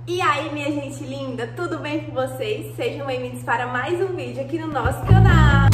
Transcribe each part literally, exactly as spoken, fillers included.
E aí, minha gente linda, tudo bem com vocês? Sejam bem-vindos para mais um vídeo aqui no nosso canal.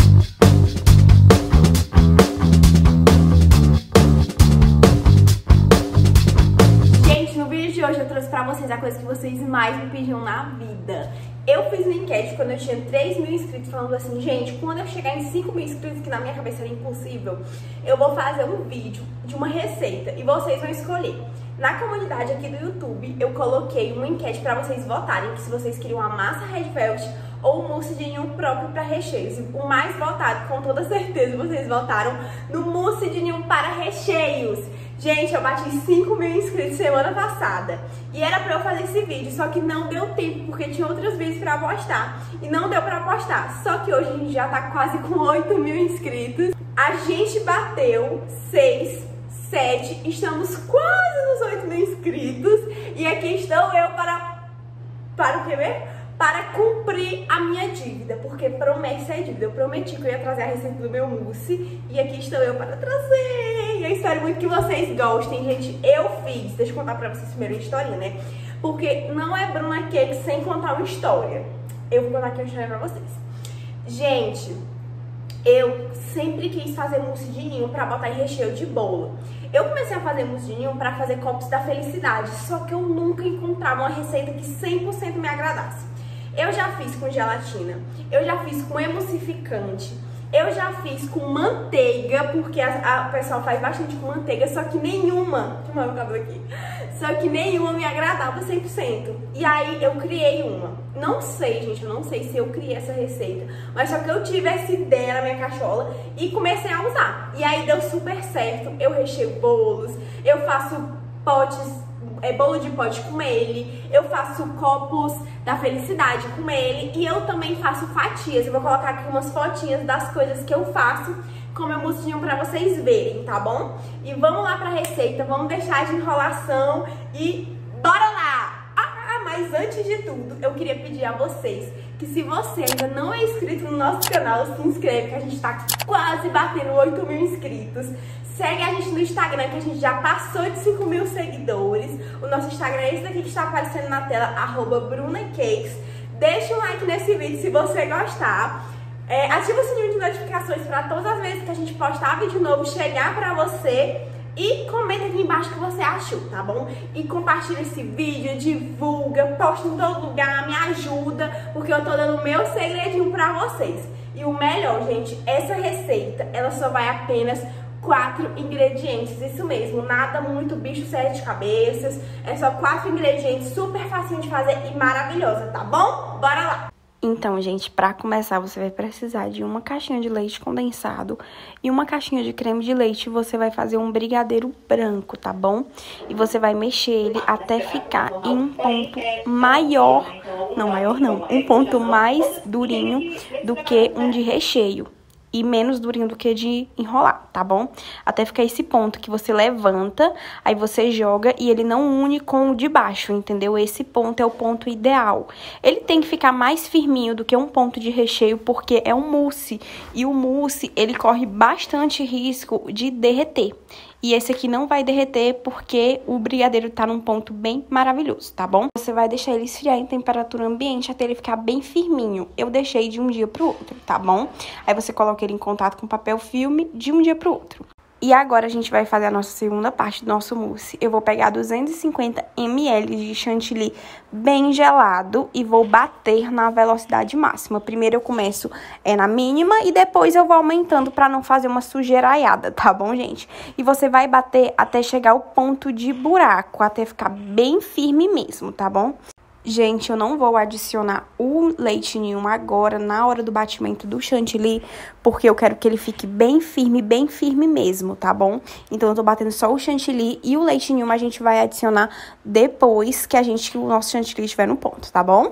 Gente, no vídeo de hoje eu trouxe pra vocês a coisa que vocês mais me pediam na vida. Eu fiz uma enquete quando eu tinha três mil inscritos falando assim, gente, quando eu chegar em cinco mil inscritos, que na minha cabeça era impossível, eu vou fazer um vídeo de uma receita e vocês vão escolher. Na comunidade aqui do YouTube, eu coloquei uma enquete pra vocês votarem, que se vocês queriam a massa Red Velvet ou o mousse de ninho próprio para recheios. O mais votado, com toda certeza, vocês votaram no mousse de ninho para recheios. Gente, eu bati cinco mil inscritos semana passada e era pra eu fazer esse vídeo, só que não deu tempo, porque tinha outros vídeos pra postar e não deu pra postar. Só que hoje a gente já tá quase com oito mil inscritos. A gente bateu seis, sete, estamos quase nos oito mil inscritos e aqui estou eu para... para o que mesmo? Para cumprir a minha dívida, porque promessa é dívida. Eu prometi que eu ia trazer a receita do meu mousse e aqui estou eu para trazer. E eu espero muito que vocês gostem, gente. Eu fiz, deixa eu contar pra vocês primeiro a historinha, né? Porque não é Bruna Cake sem contar uma história. Eu vou contar aqui uma história pra vocês. Gente, eu sempre quis fazer mousse de ninho pra botar em recheio de bolo. Eu comecei a fazer mousse de ninho pra fazer copos da felicidade, só que eu nunca encontrava uma receita que cem por cento me agradasse. Eu já fiz com gelatina, eu já fiz com emulsificante, eu já fiz com manteiga, porque a, a, o pessoal faz bastante com manteiga, só que nenhuma, deixa eu meu cabelo aqui, só que nenhuma me agradava cem por cento. E aí eu criei uma. Não sei, gente, eu não sei se eu criei essa receita, mas só que eu tive essa ideia na minha cachola e comecei a usar. E aí deu super certo, eu recheio bolos, eu faço potes, é, bolo de pote com ele, eu faço copos da felicidade com ele e eu também faço fatias. Eu vou colocar aqui umas fotinhas das coisas que eu faço com meu moussezinho pra vocês verem, tá bom? E vamos lá pra receita, vamos deixar de enrolação e bora lá! Ah, mas antes de tudo, eu queria pedir a vocês que se você ainda não é inscrito no nosso canal, se inscreve, que a gente tá quase batendo oito mil inscritos. Segue a gente no Instagram, que a gente já passou de cinco mil seguidores. O nosso Instagram é esse daqui que está aparecendo na tela, arroba brunacakes. Deixa um like nesse vídeo se você gostar. É, ativa o sininho de notificações para todas as vezes que a gente postar vídeo novo chegar para você. E comenta aqui embaixo o que você achou, tá bom? E compartilha esse vídeo, divulga, posta em todo lugar, me ajuda, porque eu tô dando o meu segredinho pra vocês. E o melhor, gente, essa receita, ela só vai apenas quatro ingredientes, isso mesmo, nada muito bicho sete cabeças, é só quatro ingredientes, super facinho de fazer e maravilhosa, tá bom? Bora lá! Então, gente, pra começar, você vai precisar de uma caixinha de leite condensado e uma caixinha de creme de leite. Você vai fazer um brigadeiro branco, tá bom? E você vai mexer ele até ficar em um ponto maior, não maior não, um ponto mais durinho do que um de recheio. E menos durinho do que de enrolar, tá bom? Até ficar esse ponto que você levanta, aí você joga e ele não une com o de baixo, entendeu? Esse ponto é o ponto ideal. Ele tem que ficar mais firminho do que um ponto de recheio, porque é um mousse. E o mousse, ele corre bastante risco de derreter. E esse aqui não vai derreter porque o brigadeiro tá num ponto bem maravilhoso, tá bom? Você vai deixar ele esfriar em temperatura ambiente até ele ficar bem firminho. Eu deixei de um dia pro outro, tá bom? Aí você coloca ele em contato com papel filme de um dia pro outro. E agora a gente vai fazer a nossa segunda parte do nosso mousse. Eu vou pegar duzentos e cinquenta mililitros de chantilly bem gelado e vou bater na velocidade máxima. Primeiro eu começo é, na mínima e depois eu vou aumentando para não fazer uma sujeiraiada, tá bom, gente? E você vai bater até chegar ao ponto de buraco, até ficar bem firme mesmo, tá bom? Gente, eu não vou adicionar o leite ninho agora, na hora do batimento do chantilly, porque eu quero que ele fique bem firme, bem firme mesmo, tá bom? Então, eu tô batendo só o chantilly e o leite ninho a gente vai adicionar depois que a gente, que o nosso chantilly estiver no ponto, tá bom?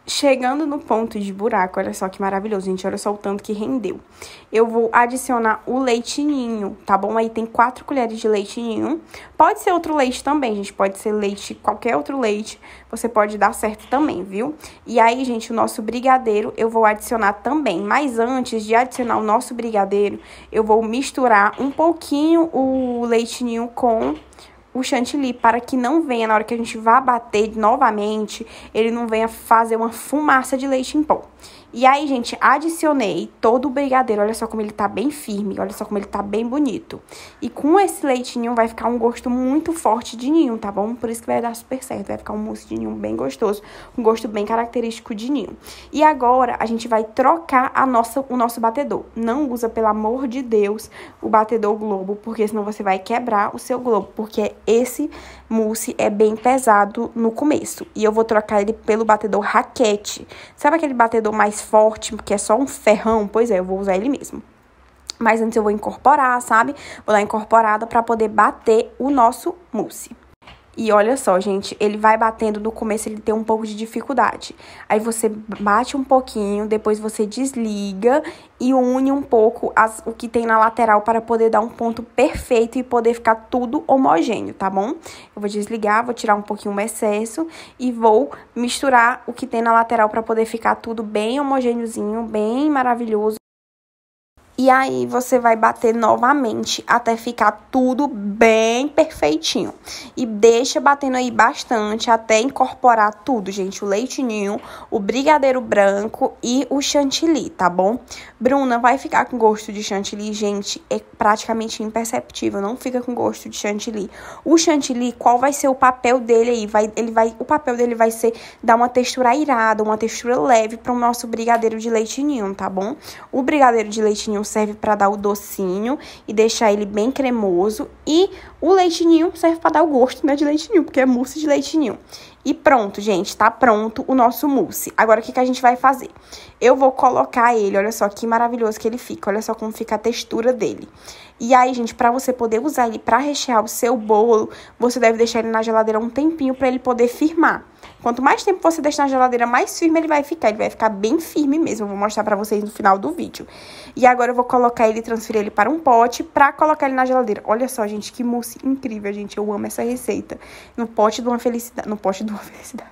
Chegando no ponto de buraco, olha só que maravilhoso, gente, olha só o tanto que rendeu. Eu vou adicionar o leite ninho, tá bom? Aí tem quatro colheres de leite ninho. Pode ser outro leite também, gente, pode ser leite, qualquer outro leite, você pode dar certo também, viu? E aí, gente, o nosso brigadeiro eu vou adicionar também. Mas antes de adicionar o nosso brigadeiro, eu vou misturar um pouquinho o leite ninho com o chantilly, para que não venha, na hora que a gente vá bater novamente, ele não venha fazer uma fumaça de leite em pó. E aí, gente, adicionei todo o brigadeiro. Olha só como ele tá bem firme, olha só como ele tá bem bonito. E com esse leite ninho vai ficar um gosto muito forte de ninho, tá bom? Por isso que vai dar super certo, vai ficar um mousse de ninho bem gostoso, um gosto bem característico de ninho. E agora, a gente vai trocar a nossa, o nosso batedor. Não usa, pelo amor de Deus, o batedor Globo, porque senão você vai quebrar o seu Globo, porque esse mousse é bem pesado no começo. E eu vou trocar ele pelo batedor raquete. Sabe aquele batedor mais forte, que é só um ferrão? Pois é, eu vou usar ele mesmo. Mas antes eu vou incorporar, sabe? Vou dar incorporada para poder bater o nosso mousse. E olha só, gente, ele vai batendo, no começo ele tem um pouco de dificuldade. Aí você bate um pouquinho, depois você desliga e une um pouco as, o que tem na lateral para poder dar um ponto perfeito e poder ficar tudo homogêneo, tá bom? Eu vou desligar, vou tirar um pouquinho o excesso e vou misturar o que tem na lateral para poder ficar tudo bem homogêneozinho, bem maravilhoso. E aí, você vai bater novamente até ficar tudo bem perfeitinho. E deixa batendo aí bastante até incorporar tudo, gente. O leite ninho, o brigadeiro branco e o chantilly, tá bom? Bruna, vai ficar com gosto de chantilly? Gente, é praticamente imperceptível, não fica com gosto de chantilly. O chantilly, qual vai ser o papel dele aí? Vai, ele vai, o papel dele vai ser dar uma textura airada, uma textura leve para o nosso brigadeiro de leite ninho, tá bom? O brigadeiro de leite ninho serve para dar o docinho e deixar ele bem cremoso. E o leite ninho serve para dar o gosto, né, de leite ninho, porque é mousse de leite ninho. E pronto, gente, tá pronto o nosso mousse. Agora, o que que a gente vai fazer? Eu vou colocar ele, olha só que maravilhoso que ele fica. Olha só como fica a textura dele. E aí, gente, pra você poder usar ele pra rechear o seu bolo, você deve deixar ele na geladeira um tempinho pra ele poder firmar. Quanto mais tempo você deixar na geladeira, mais firme ele vai ficar. Ele vai ficar bem firme mesmo. Eu vou mostrar pra vocês no final do vídeo. E agora eu vou colocar ele, transferir ele para um pote pra colocar ele na geladeira. Olha só, gente, que mousse incrível, gente. Eu amo essa receita. No pote de uma felicidade. No pote de uma felicidade.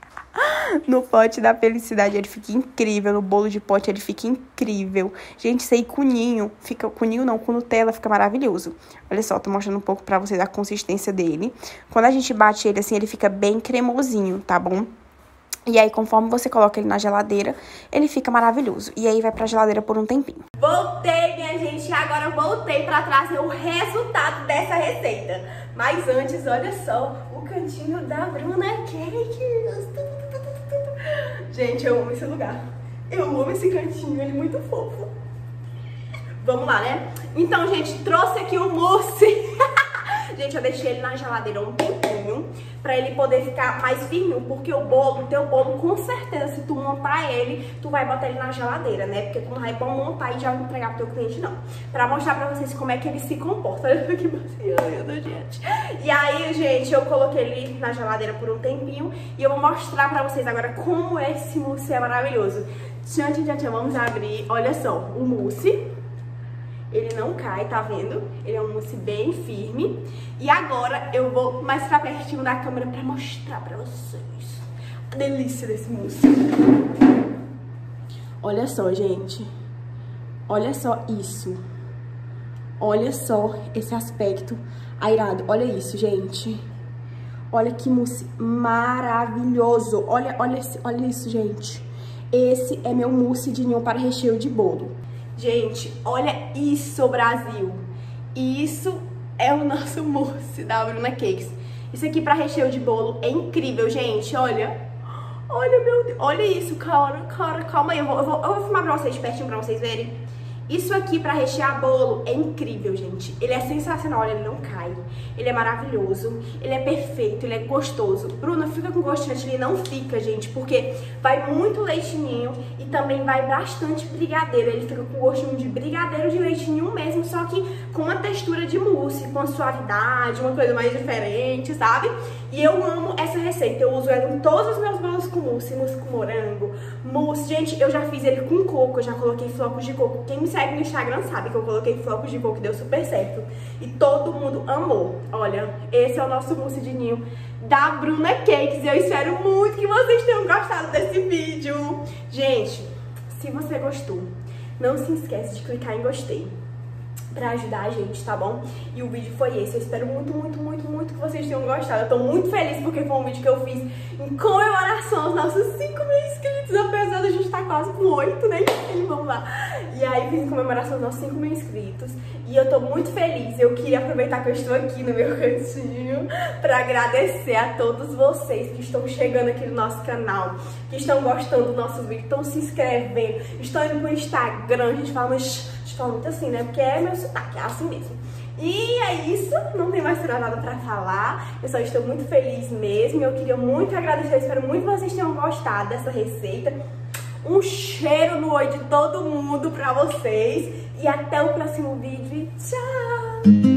No pote da felicidade ele fica incrível. No bolo de pote ele fica incrível. Gente, isso aí com ninho, fica, com ninho não, com Nutella fica maravilhoso. Olha só, tô mostrando um pouco pra vocês a consistência dele. Quando a gente bate ele assim, ele fica bem cremosinho, tá bom? E aí, conforme você coloca ele na geladeira, ele fica maravilhoso. E aí vai pra geladeira por um tempinho. Voltei, minha gente, agora eu voltei pra trazer o resultado dessa receita. Mas antes, olha só, o cantinho da Bruna Cakes. Gente, eu amo esse lugar. Eu amo esse cantinho, ele é muito fofo. Vamos lá, né? Então, gente, trouxe aqui o mousse. Gente, eu deixei ele na geladeira um tempinho pra ele poder ficar mais firme, porque o bolo, o teu bolo, com certeza, se tu montar ele, tu vai botar ele na geladeira, né? Porque tu não vai bom montar e já entregar pro teu cliente, não. Pra mostrar pra vocês como é que ele se comporta. Olha que macio, gente. E aí, gente, eu coloquei ele na geladeira por um tempinho e eu vou mostrar pra vocês agora como esse mousse é maravilhoso. Tchan, tchan, tchan, vamos abrir. Olha só, o mousse. Ele não cai, tá vendo? Ele é um mousse bem firme. E agora eu vou mais pra pertinho da câmera pra mostrar pra vocês a delícia desse mousse. Olha só, gente. Olha só isso. Olha só esse aspecto airado. Olha isso, gente. Olha que mousse maravilhoso. Olha, olha, olha isso, gente. Esse é meu mousse de ninho para recheio de bolo. Gente, olha isso, Brasil. Isso é o nosso mousse da Bruna Cakes. Isso aqui pra recheio de bolo é incrível, gente. Olha. Olha, meu Deus. Olha isso, cara, cara, calma aí. Eu vou, eu vou, eu vou filmar pra vocês de pertinho pra vocês verem. Isso aqui pra rechear bolo é incrível, gente. Ele é sensacional, olha, ele não cai. Ele é maravilhoso, ele é perfeito, ele é gostoso. Bruna, fica com gosto de chantilly? Não fica, gente, porque vai muito leitinho e também vai bastante brigadeiro. Ele fica com gostinho de brigadeiro de leitinho mesmo, só que com uma textura de mousse, com uma suavidade, uma coisa mais diferente, sabe? E eu amo essa receita, eu uso ela em todos os meus bolos com mousse, mousse com morango, mousse. Gente, eu já fiz ele com coco, eu já coloquei flocos de coco. Quem me segue no Instagram sabe que eu coloquei flocos de coco e deu super certo. E todo mundo amou. Olha, esse é o nosso mousse de ninho da Bruna Cakes. E eu espero muito que vocês tenham gostado desse vídeo. Gente, se você gostou, não se esquece de clicar em gostei pra ajudar a gente, tá bom? E o vídeo foi esse. Eu espero muito, muito, muito, muito que vocês tenham gostado. Eu tô muito feliz porque foi um vídeo que eu fiz em comemoração aos nossos cinco mil inscritos, apesar da gente estar quase com oito, né? Enfim, vamos lá. E aí fiz em comemoração aos nossos cinco mil inscritos. E eu tô muito feliz. Eu queria aproveitar que eu estou aqui no meu cantinho pra agradecer a todos vocês que estão chegando aqui no nosso canal, que estão gostando dos nossos vídeos, estão se inscrevendo, estão indo pro Instagram. A gente fala, mas a gente fala muito assim, né? Porque é meu sotaque, é assim mesmo. E é isso, não tem mais nada pra falar. Eu só estou muito feliz mesmo. Eu queria muito agradecer, eu espero muito que vocês tenham gostado dessa receita. Um cheiro no olho de todo mundo pra vocês. E até o próximo vídeo. Tchau!